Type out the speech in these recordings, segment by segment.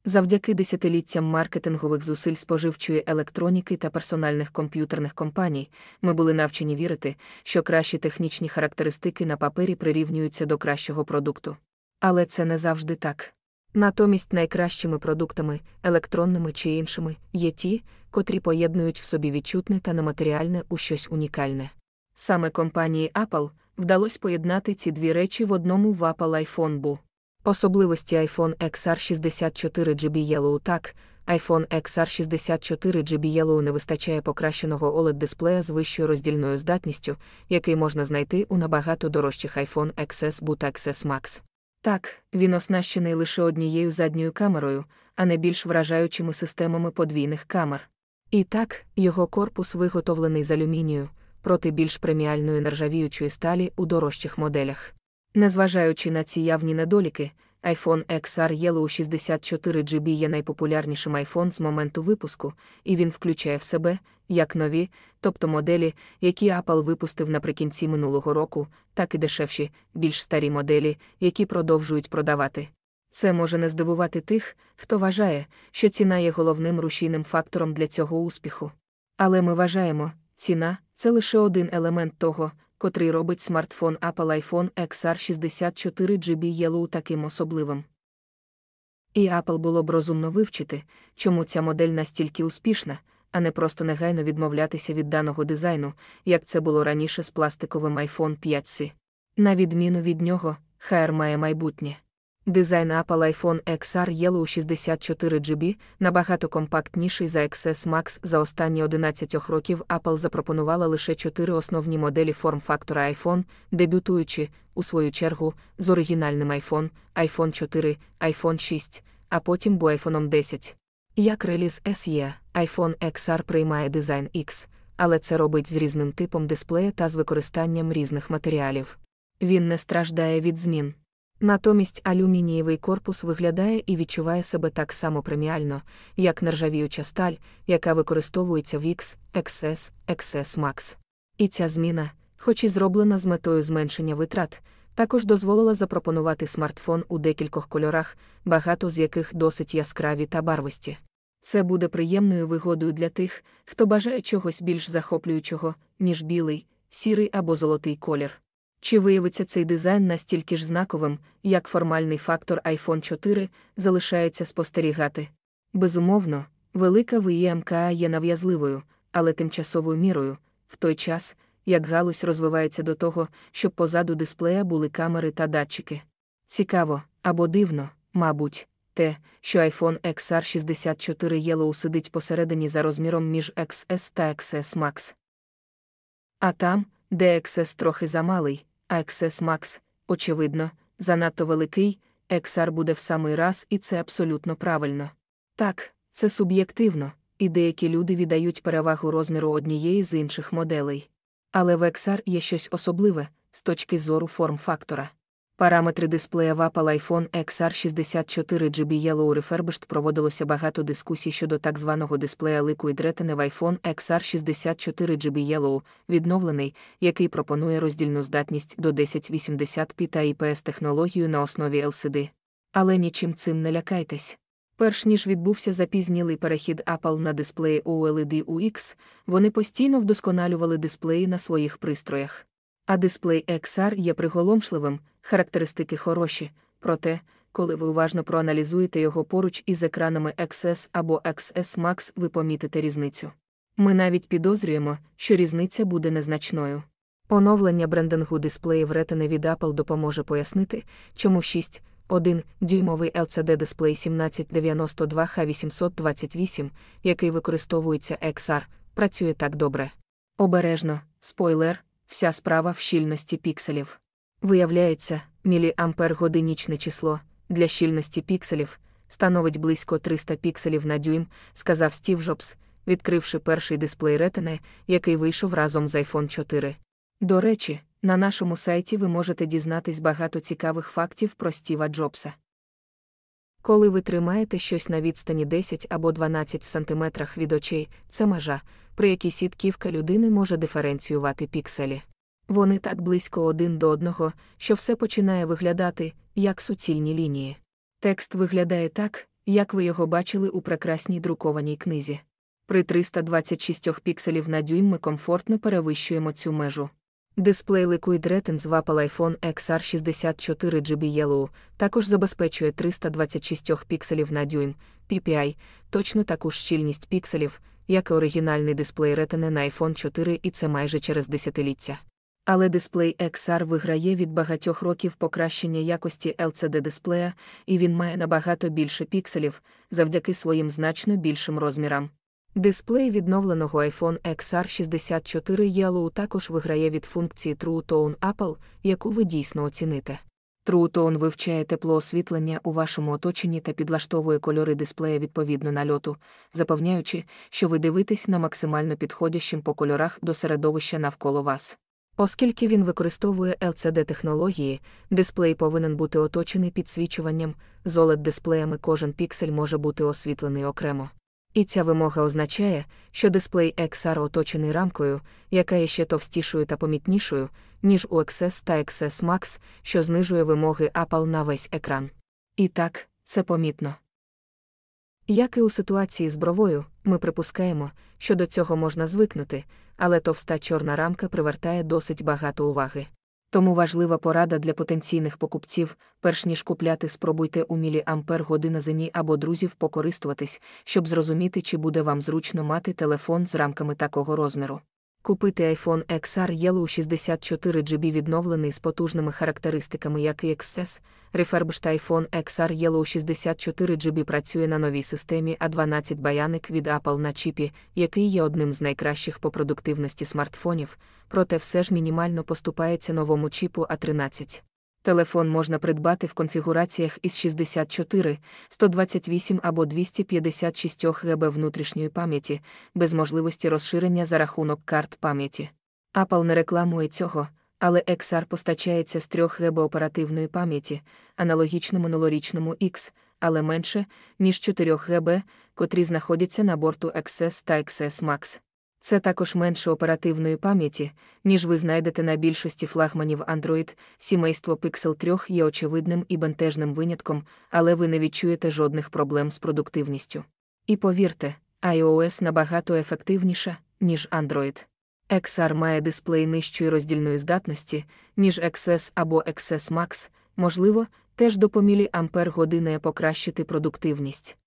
Завдяки десятиліттям маркетингових зусиль споживчої електроніки та персональних комп'ютерних компаній, ми були навчені вірити, що кращі технічні характеристики на папері прирівнюються до кращого продукту. Але це не завжди так. Натомість найкращими продуктами, електронними чи іншими, є ті, котрі поєднують в собі відчутне та нематеріальне у щось унікальне. Саме компанії Apple вдалося поєднати ці дві речі в одному в Apple iPhone BU. Особливості iPhone XR 64 GB Yellow. Так, iPhone XR 64 GB Yellow не вистачає покращеного OLED-дисплея з вищою роздільною здатністю, який можна знайти у набагато дорожчих iPhone XS BU та XS Max. Так, він оснащений лише однією задньою камерою, а не більш вражаючими системами подвійних камер. І так, його корпус виготовлений з алюмінію, проти більш преміальної нержавіючої сталі у дорожчих моделях. Незважаючи на ці явні недоліки, iPhone XR Yellow 64 GB є найпопулярнішим iPhone з моменту випуску, і він включає в себе, як нові, тобто моделі, які Apple випустив наприкінці минулого року, так і дешевші, більш старі моделі, які продовжують продавати. Це може не здивувати тих, хто вважає, що ціна є головним рушійним фактором для цього успіху. Але ми вважаємо, ціна – це лише один елемент того, котрий робить смартфон Apple iPhone XR 64 GB Yellow таким особливим. І Apple було б розумно вивчити, чому ця модель настільки успішна, а не просто негайно відмовлятися від даного дизайну, як це було раніше з пластиковим iPhone 5C. На відміну від нього, HR має майбутнє. Дизайн Apple iPhone XR Yellow 64 GB набагато компактніший за XS Max. За останні 11 років Apple запропонувала лише 4 основні моделі форм-фактора iPhone, дебютуючи, у свою чергу, з оригінальним iPhone 4, iPhone 6, а потім iPhone 10. Як реліз SE, iPhone XR приймає дизайн X, але це робить з різним типом дисплея та з використанням різних матеріалів. Він не страждає від змін. Натомість алюмінієвий корпус виглядає і відчуває себе так само преміально, як нержавіюча сталь, яка використовується в X, XS, XS Max. І ця зміна, хоч і зроблена з метою зменшення витрат, також дозволила запропонувати смартфон у декількох кольорах, багато з яких досить яскраві та барвисті. Це буде приємною вигодою для тих, хто бажає чогось більш захоплюючого, ніж білий, сірий або золотий колір. Чи виявиться цей дизайн настільки ж знаковим, як формальний фактор iPhone 4, залишається спостерігати. Безумовно, велика ВІМК є нав'язливою, але тимчасовою мірою, в той час, як галузь розвивається до того, щоб позаду дисплея були камери та датчики. Цікаво, або дивно, мабуть, те, що iPhone XR 64 Yellow сидить посередині за розміром між XS та XS Max. А там, де XS трохи замалий, а XS Max, очевидно, занадто великий, XR буде в самий раз, і це абсолютно правильно. Так, це суб'єктивно, і деякі люди віддають перевагу розміру однієї з інших моделей. Але в XR є щось особливе, з точки зору форм-фактора. Параметри дисплея в Apple iPhone XR 64 GB Yellow Refurbished. Проводилося багато дискусій щодо так званого дисплея Liquid Retina в iPhone XR 64 GB Yellow, відновлений, який пропонує роздільну здатність до 1080p та IPS-технологію на основі LCD. Але нічим цим не лякайтесь. Перш ніж відбувся запізнілий перехід Apple на дисплеї OLED UX, вони постійно вдосконалювали дисплеї на своїх пристроях. А дисплей XR є приголомшливим, характеристики хороші, проте, коли ви уважно проаналізуєте його поруч із екранами XS або XS Max, ви помітите різницю. Ми навіть підозрюємо, що різниця буде незначною. Оновлення брендингу дисплеїв Retina від Apple допоможе пояснити, чому 6,1-дюймовий LCD-дисплей 1792H828, який використовується XR, працює так добре. Обережно, спойлер, вся справа в щільності пікселів. Виявляється, міліампер-годиннічне число для щільності пікселів становить близько 300 пікселів на дюйм, сказав Стів Джобс, відкривши перший дисплей Retina, який вийшов разом з iPhone 4. До речі, на нашому сайті ви можете дізнатись багато цікавих фактів про Стіва Джобса. Коли ви тримаєте щось на відстані 10 або 12 сантиметрах від очей, це межа, при якій сітківка людини може диференціювати пікселі. Вони так близько один до одного, що все починає виглядати, як суцільні лінії. Текст виглядає так, як ви його бачили у прекрасній друкованій книзі. При 326 пікселів на дюйм ми комфортно перевищуємо цю межу. Дисплей Liquid Retina в Apple iPhone XR 64 GB Yellow також забезпечує 326 пікселів на дюйм, PPI, точно таку ж щільність пікселів, як і оригінальний дисплей Retina на iPhone 4, і це майже через десятиліття. Але дисплей XR виграє від багатьох років покращення якості LCD-дисплея, і він має набагато більше пікселів, завдяки своїм значно більшим розмірам. Дисплей відновленого iPhone XR 64 Yellow також виграє від функції True Tone Apple, яку ви дійсно оціните. True Tone вивчає теплоосвітлення у вашому оточенні та підлаштовує кольори дисплея відповідно нальоту, запевняючи, що ви дивитесь на максимально підходящим по кольорах до середовища навколо вас. Оскільки він використовує LCD-технології, дисплей повинен бути оточений підсвічуванням, з OLED-дисплеями кожен піксель може бути освітлений окремо. І ця вимога означає, що дисплей XR оточений рамкою, яка є ще товстішою та помітнішою, ніж у XS та XS Max, що знижує вимоги Apple на весь екран. І так, це помітно. Як і у ситуації з бровою, ми припускаємо, що до цього можна звикнути, але товста чорна рамка привертає досить багато уваги. Тому важлива порада для потенційних покупців: перш ніж купляти, спробуйте у міліампер-годиназині або друзів покористуватись, щоб зрозуміти, чи буде вам зручно мати телефон з рамками такого розміру. Купити iPhone XR Yellow 64 GB відновлений з потужними характеристиками, як і XS. Refurbished iPhone XR Yellow 64 GB працює на новій системі A12 Bionic від Apple на чіпі, який є одним з найкращих по продуктивності смартфонів, проте все ж мінімально поступається новому чіпу A13. Телефон можна придбати в конфігураціях із 64, 128 або 256 ГБ внутрішньої пам'яті, без можливості розширення за рахунок карт пам'яті. Apple не рекламує цього, але XR постачається з 3 ГБ оперативної пам'яті, аналогічно минулорічному X, але менше, ніж 4 ГБ, котрі знаходяться на борту XS та XS Max. Це також менше оперативної пам'яті, ніж ви знайдете на більшості флагманів Android. Сімейство Pixel 3 є очевидним і бентежним винятком, але ви не відчуєте жодних проблем з продуктивністю. І повірте, iOS набагато ефективніша, ніж Android. XR має дисплей нижчої роздільної здатності, ніж XS або XS Max, можливо, теж до міліампер-години покращити продуктивність.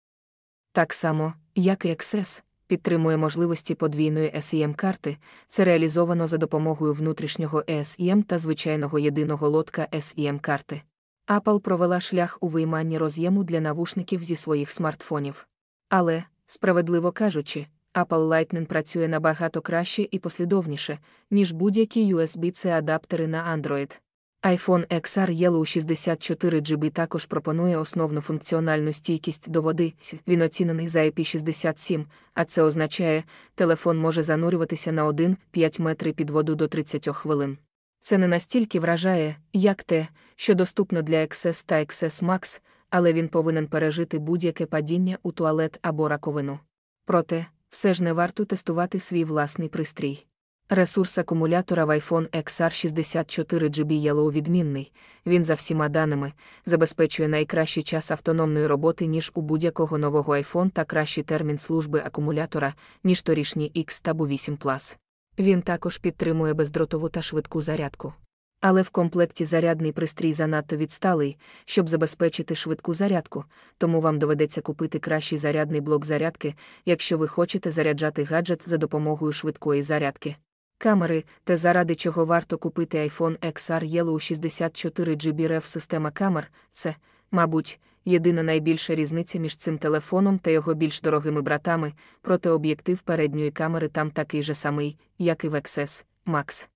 Так само, як і XS, підтримує можливості подвійної SIM-карти, це реалізовано за допомогою внутрішнього eSIM та звичайного єдиного лотка SIM-карти. Apple провела шлях у вийманні роз'єму для навушників зі своїх смартфонів. Але, справедливо кажучи, Apple Lightning працює набагато краще і послідовніше, ніж будь-які USB-C-адаптери на Android. iPhone XR Yellow 64 GB також пропонує основну функціональну стійкість до води. Він оцінений за IP67, а це означає, телефон може занурюватися на 1,5 метри під воду до 30 хвилин. Це не настільки вражає, як те, що доступно для XS та XS Max, але він повинен пережити будь-яке падіння у туалет або раковину. Проте, все ж не варто тестувати свій власний пристрій. Ресурс акумулятора в iPhone XR 64 GB Yellow відмінний, він за всіма даними забезпечує найкращий час автономної роботи, ніж у будь-якого нового iPhone, та кращий термін служби акумулятора, ніж торішній X Tab 8 Plus. Він також підтримує бездротову та швидку зарядку. Але в комплекті зарядний пристрій занадто відсталий, щоб забезпечити швидку зарядку, тому вам доведеться купити кращий зарядний блок зарядки, якщо ви хочете заряджати гаджет за допомогою швидкої зарядки. Камери, те, заради чого варто купити iPhone XR Yellow 64 GB REF-система камер, це, мабуть, єдина найбільша різниця між цим телефоном та його більш дорогими братами, проте об'єктив передньої камери там такий же самий, як і в XS Max.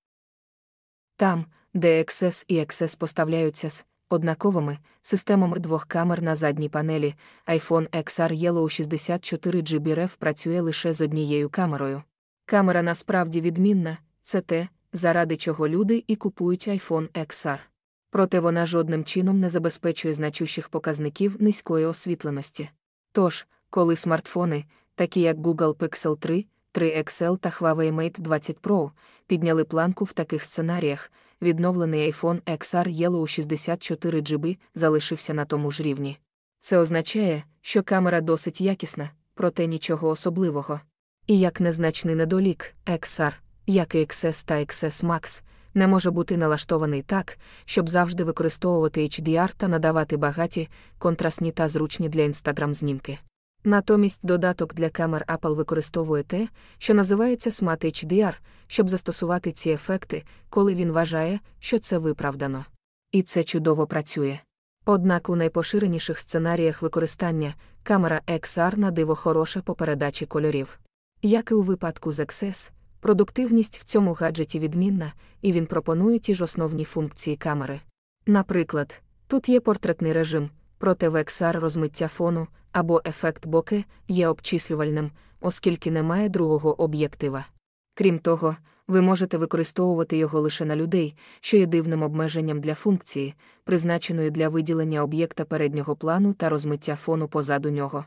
Там, де XS і XS поставляються з однаковими системами двох камер на задній панелі, iPhone XR Yellow 64 GB REF працює лише з однією камерою. Камера насправді відмінна, це те, заради чого люди і купують iPhone XR. Проте вона жодним чином не забезпечує значущих показників низької освітленості. Тож, коли смартфони, такі як Google Pixel 3, 3 XL та Huawei Mate 20 Pro, підняли планку в таких сценаріях, відновлений iPhone XR Yellow 64 GB залишився на тому ж рівні. Це означає, що камера досить якісна, проте нічого особливого. І як незначний недолік, XR, як і XS та XS Max, не може бути налаштований так, щоб завжди використовувати HDR та надавати багаті, контрастні та зручні для Instagram знімки. Натомість додаток для камер Apple використовує те, що називається Smart HDR, щоб застосувати ці ефекти, коли він вважає, що це виправдано. І це чудово працює. Однак у найпоширеніших сценаріях використання камера XR на диво хороша по передачі кольорів. Як і у випадку з XS, продуктивність в цьому гаджеті відмінна, і він пропонує ті ж основні функції камери. Наприклад, тут є портретний режим, проте в XR розмиття фону або ефект боке є обчислювальним, оскільки немає другого об'єктива. Крім того, ви можете використовувати його лише на людей, що є дивним обмеженням для функції, призначеної для виділення об'єкта переднього плану та розмиття фону позаду нього.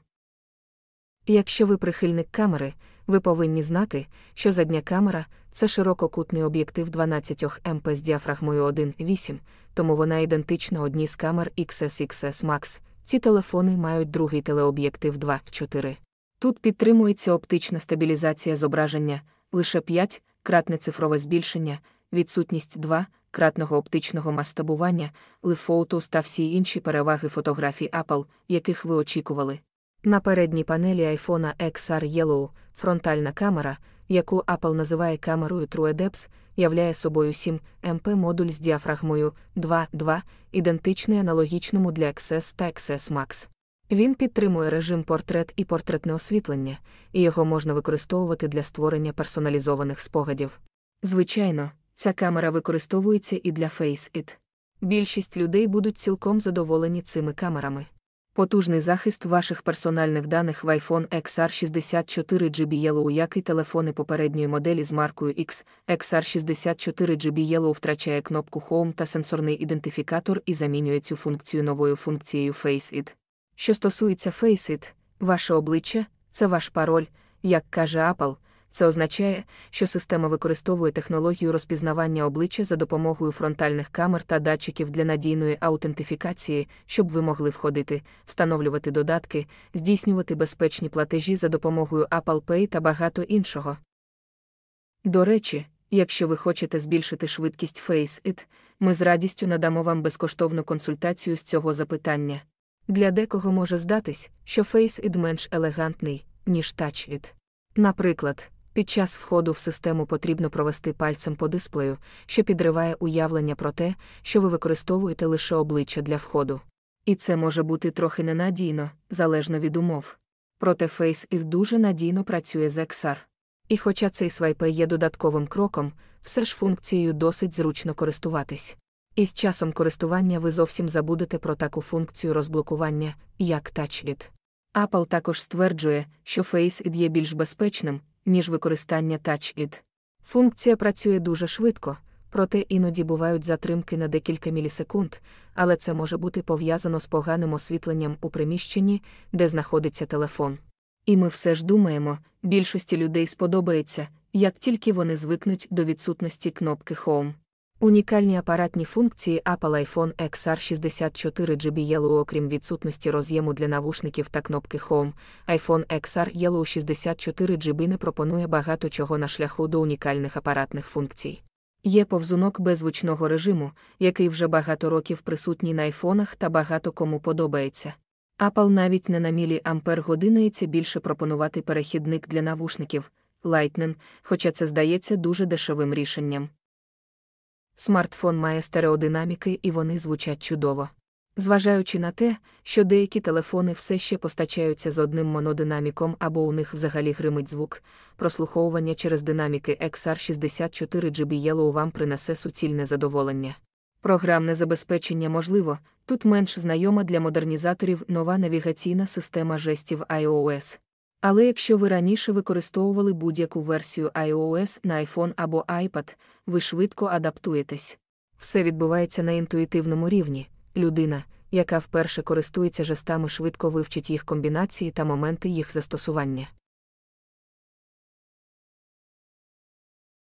Якщо ви прихильник камери, ви повинні знати, що задня камера – це ширококутний об'єктив 12 МП з діафрагмою 1,8, тому вона ідентична одній з камер XS Max. Ці телефони мають другий телеоб'єктив 2,4. Тут підтримується оптична стабілізація зображення, лише 5-кратне цифрове збільшення, відсутність 2-кратного оптичного масштабування, Live-Photos та всі інші переваги фотографій Apple, яких ви очікували. На передній панелі iPhone XR Yellow фронтальна камера, яку Apple називає камерою True Depth, являє собою 7 МП модуль з діафрагмою 2,2, ідентичний аналогічному для XS та XS Max. Він підтримує режим портрет і портретне освітлення, і його можна використовувати для створення персоналізованих спогадів. Звичайно, ця камера використовується і для Face ID. Більшість людей будуть цілком задоволені цими камерами. Потужний захист ваших персональних даних в iPhone XR 64 GB Yellow, як і телефони попередньої моделі з маркою X, XR 64 GB Yellow втрачає кнопку Home та сенсорний ідентифікатор і замінює цю функцію новою функцією Face ID. Що стосується Face ID, ваше обличчя – це ваш пароль, як каже Apple. Це означає, що система використовує технологію розпізнавання обличчя за допомогою фронтальних камер та датчиків для надійної аутентифікації, щоб ви могли входити, встановлювати додатки, здійснювати безпечні платежі за допомогою Apple Pay та багато іншого. До речі, якщо ви хочете збільшити швидкість Face ID, ми з радістю надамо вам безкоштовну консультацію з цього запитання. Для декого може здатись, що Face ID менш елегантний, ніж Touch ID. Наприклад, під час входу в систему потрібно провести пальцем по дисплею, що підриває уявлення про те, що ви використовуєте лише обличчя для входу. І це може бути трохи ненадійно, залежно від умов. Проте Face ID дуже надійно працює з XR. І хоча цей свайп є додатковим кроком, все ж функцією досить зручно користуватись. І з часом користування ви зовсім забудете про таку функцію розблокування, як Touch ID. Apple також стверджує, що Face ID є більш безпечним, ніж використання Touch ID. Функція працює дуже швидко, проте іноді бувають затримки на декілька мілісекунд, але це може бути пов'язано з поганим освітленням у приміщенні, де знаходиться телефон. І ми все ж думаємо, більшості людей сподобається, як тільки вони звикнуть до відсутності кнопки Home. Унікальні апаратні функції Apple iPhone XR 64 GB Yellow. Окрім відсутності роз'єму для навушників та кнопки Home, iPhone XR Yellow 64 GB не пропонує багато чого на шляху до унікальних апаратних функцій. Є повзунок беззвучного режиму, який вже багато років присутній на айфонах та багато кому подобається. Apple навіть не на міліампер-годинається більше пропонувати перехідник для навушників Lightning, хоча це здається дуже дешевим рішенням. Смартфон має стереодинаміки і вони звучать чудово. Зважаючи на те, що деякі телефони все ще постачаються з одним монодинаміком або у них взагалі гримить звук, прослуховування через динаміки XR 64 GB Yellow вам принесе суцільне задоволення. Програмне забезпечення можливо, тут менш знайома для модернізаторів нова навігаційна система жестів iOS. Але якщо ви раніше використовували будь-яку версію iOS на iPhone або iPad, ви швидко адаптуєтесь. Все відбувається на інтуїтивному рівні. Людина, яка вперше користується жестами, швидко вивчить їх комбінації та моменти їх застосування.